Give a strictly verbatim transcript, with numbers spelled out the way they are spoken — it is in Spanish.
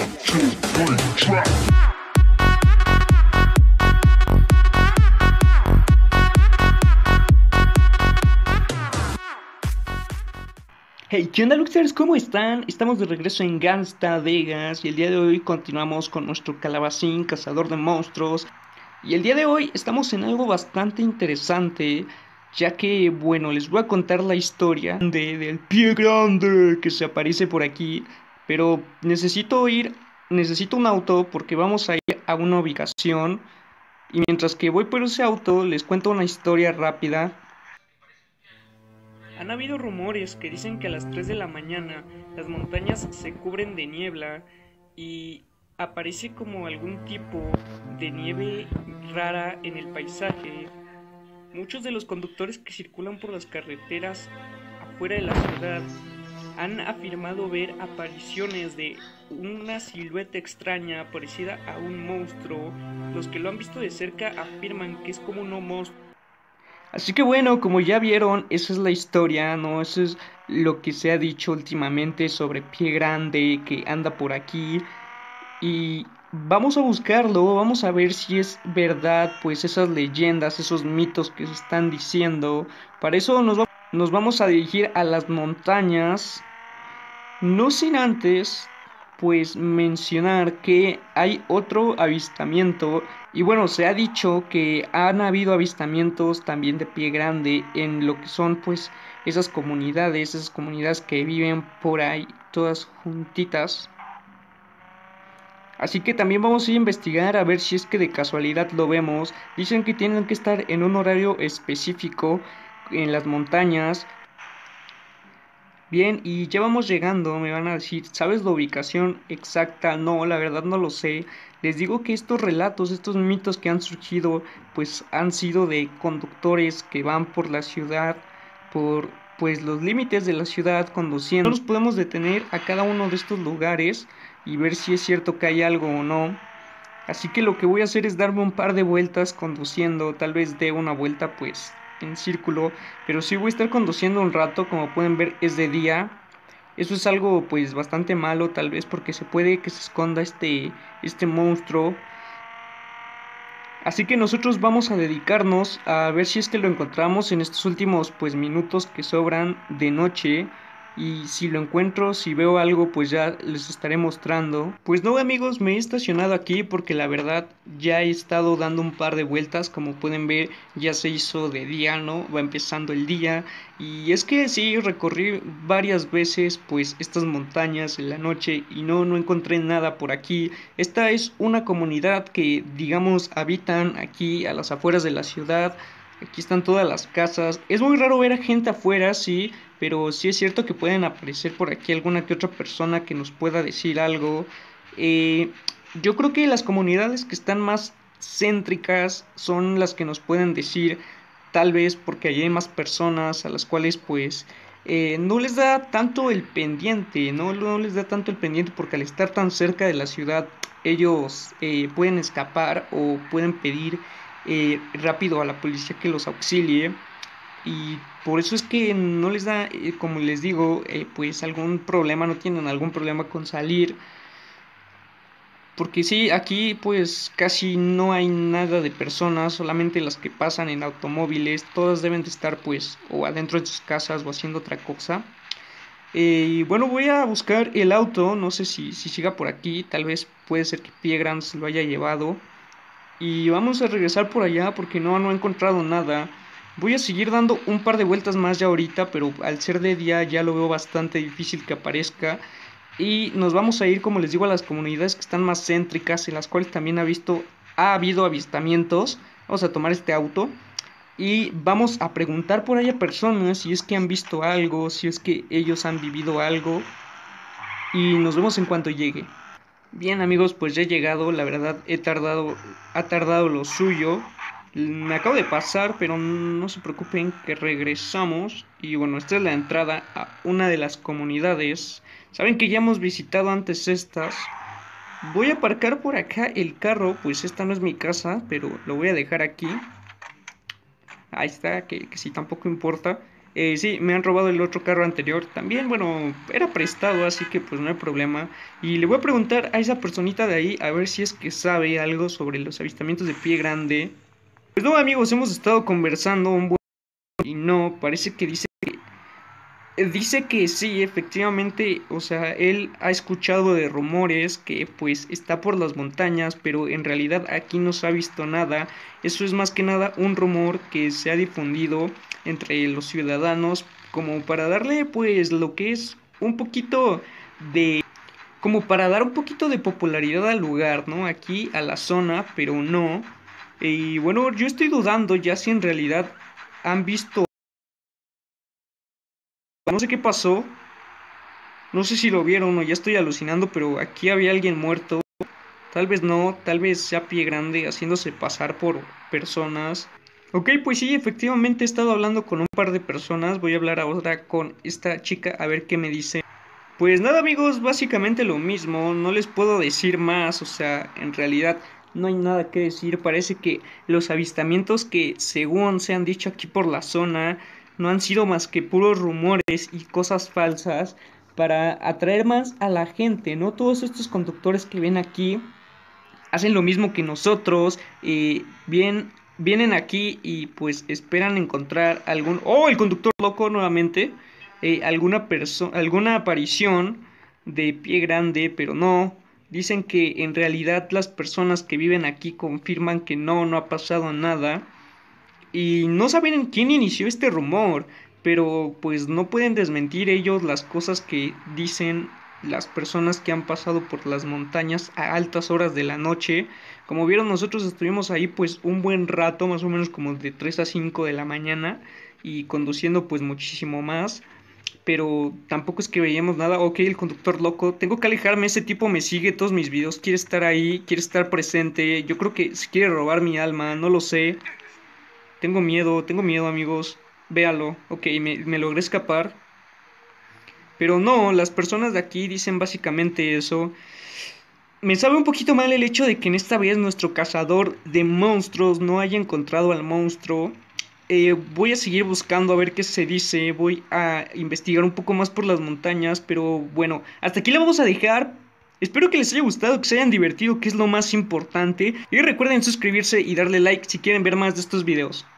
Hey, ¿qué onda, Luxers? ¿Cómo están? Estamos de regreso en Gangsta Vegas y el día de hoy continuamos con nuestro calabacín cazador de monstruos. Y el día de hoy estamos en algo bastante interesante, ya que, bueno, les voy a contar la historia de, del pie grande que se aparece por aquí. Pero necesito ir, necesito un auto porque vamos a ir a una ubicación. Y mientras que voy por ese auto, les cuento una historia rápida. Han habido rumores que dicen que a las tres de la mañana las montañas se cubren de niebla y aparece como algún tipo de nieve rara en el paisaje. Muchos de los conductores que circulan por las carreteras afuera de la ciudad han afirmado ver apariciones de una silueta extraña parecida a un monstruo. Los que lo han visto de cerca afirman que es como un monstruo. Así que bueno, como ya vieron, esa es la historia, ¿no? Eso es lo que se ha dicho últimamente sobre Pie Grande, que anda por aquí. Y vamos a buscarlo, vamos a ver si es verdad, pues esas leyendas, esos mitos que se están diciendo. Para eso nos, va nos vamos a dirigir a las montañas. No sin antes, pues mencionar que hay otro avistamiento. Y bueno, se ha dicho que han habido avistamientos también de Pie Grande en lo que son pues esas comunidades, esas comunidades que viven por ahí todas juntitas. Así que también vamos a ir a investigar a ver si es que de casualidad lo vemos. Dicen que tienen que estar en un horario específico en las montañas. Bien, y ya vamos llegando, me van a decir, ¿sabes la ubicación exacta? No, la verdad no lo sé. Les digo que estos relatos, estos mitos que han surgido, pues han sido de conductores que van por la ciudad, por pues los límites de la ciudad conduciendo. Nosotros podemos detener a cada uno de estos lugares y ver si es cierto que hay algo o no. Así que lo que voy a hacer es darme un par de vueltas conduciendo, tal vez dé una vuelta pues en círculo, pero sí voy a estar conduciendo un rato, como pueden ver es de día. Eso es algo pues bastante malo, tal vez porque se puede que se esconda este, este monstruo. Así que nosotros vamos a dedicarnos a ver si es que lo encontramos en estos últimos pues minutos que sobran de noche. Y si lo encuentro, si veo algo, pues ya les estaré mostrando. Pues no, amigos, me he estacionado aquí porque la verdad ya he estado dando un par de vueltas. Como pueden ver, ya se hizo de día, ¿no? Va empezando el día. Y es que sí, recorrí varias veces pues estas montañas en la noche y no, no encontré nada por aquí. Esta es una comunidad que, digamos, habitan aquí a las afueras de la ciudad. Aquí están todas las casas. Es muy raro ver a gente afuera, sí, pero sí es cierto que pueden aparecer por aquí alguna que otra persona que nos pueda decir algo. Eh, yo creo que las comunidades que están más céntricas son las que nos pueden decir, tal vez porque allí hay más personas a las cuales pues eh, no les da tanto el pendiente, ¿no? No les da tanto el pendiente porque al estar tan cerca de la ciudad ellos eh, pueden escapar o pueden pedir eh, rápido a la policía que los auxilie. Y por eso es que no les da, eh, como les digo, eh, pues algún problema, no tienen algún problema con salir. Porque sí, aquí pues casi no hay nada de personas, solamente las que pasan en automóviles, todas deben de estar pues o adentro de sus casas o haciendo otra cosa. Eh, y bueno, voy a buscar el auto, no sé si, si siga por aquí, tal vez puede ser que Piegram se lo haya llevado. Y vamos a regresar por allá porque no, no he encontrado nada. Voy a seguir dando un par de vueltas más ya ahorita, pero al ser de día ya lo veo bastante difícil que aparezca. Y nos vamos a ir, como les digo, a las comunidades que están más céntricas, en las cuales también ha visto, ha habido avistamientos. Vamos a tomar este auto y vamos a preguntar por ahí a personas si es que han visto algo, si es que ellos han vivido algo. Y nos vemos en cuanto llegue. Bien, amigos, pues ya he llegado, la verdad he tardado, ha tardado lo suyo. Me acabo de pasar, pero no se preocupen que regresamos. Y bueno, esta es la entrada a una de las comunidades. Saben que ya hemos visitado antes estas. Voy a aparcar por acá el carro, pues esta no es mi casa, pero lo voy a dejar aquí. Ahí está, que, que sí, tampoco importa. Eh, sí, me han robado el otro carro anterior. También, bueno, era prestado, así que pues no hay problema. Y le voy a preguntar a esa personita de ahí a ver si es que sabe algo sobre los avistamientos de Pie Grande. Pues no, amigos, hemos estado conversando un buen y no, parece que dice eh, dice que sí, efectivamente, o sea, él ha escuchado de rumores que pues está por las montañas, pero en realidad aquí no se ha visto nada. Eso es más que nada un rumor que se ha difundido entre los ciudadanos como para darle pues lo que es un poquito de como para dar un poquito de popularidad al lugar, ¿no? Aquí a la zona, pero no. Y bueno, yo estoy dudando ya si en realidad han visto, no sé qué pasó. No sé si lo vieron o ya estoy alucinando, pero aquí había alguien muerto. Tal vez no, tal vez sea Pie Grande haciéndose pasar por personas. Ok, pues sí, efectivamente he estado hablando con un par de personas. Voy a hablar ahora con esta chica a ver qué me dice. Pues nada, amigos, básicamente lo mismo. No les puedo decir más, o sea, en realidad no hay nada que decir. Parece que los avistamientos que según se han dicho aquí por la zona no han sido más que puros rumores y cosas falsas para atraer más a la gente, ¿no? Todos estos conductores que ven aquí hacen lo mismo que nosotros, eh, bien, vienen aquí y pues esperan encontrar algún... ¡Oh, el conductor loco nuevamente! Eh, alguna persona, alguna aparición de Pie Grande, pero no. Dicen que en realidad las personas que viven aquí confirman que no, no ha pasado nada. Y no saben quién inició este rumor, pero pues no pueden desmentir ellos las cosas que dicen las personas que han pasado por las montañas a altas horas de la noche. Como vieron, nosotros estuvimos ahí pues un buen rato, más o menos como de tres a cinco de la mañana, y conduciendo pues muchísimo más. Pero tampoco es que veíamos nada. Ok, el conductor loco. Tengo que alejarme. Ese tipo me sigue todos mis videos. Quiere estar ahí. Quiere estar presente. Yo creo que se quiere robar mi alma. No lo sé. Tengo miedo, tengo miedo, amigos. Véalo. Ok, me, me logré escapar. Pero no, las personas de aquí dicen básicamente eso. Me sabe un poquito mal el hecho de que en esta vez nuestro cazador de monstruos no haya encontrado al monstruo. Eh, voy a seguir buscando a ver qué se dice. Voy a investigar un poco más por las montañas. Pero bueno, hasta aquí la vamos a dejar. Espero que les haya gustado, que se hayan divertido, que es lo más importante. Y recuerden suscribirse y darle like si quieren ver más de estos videos.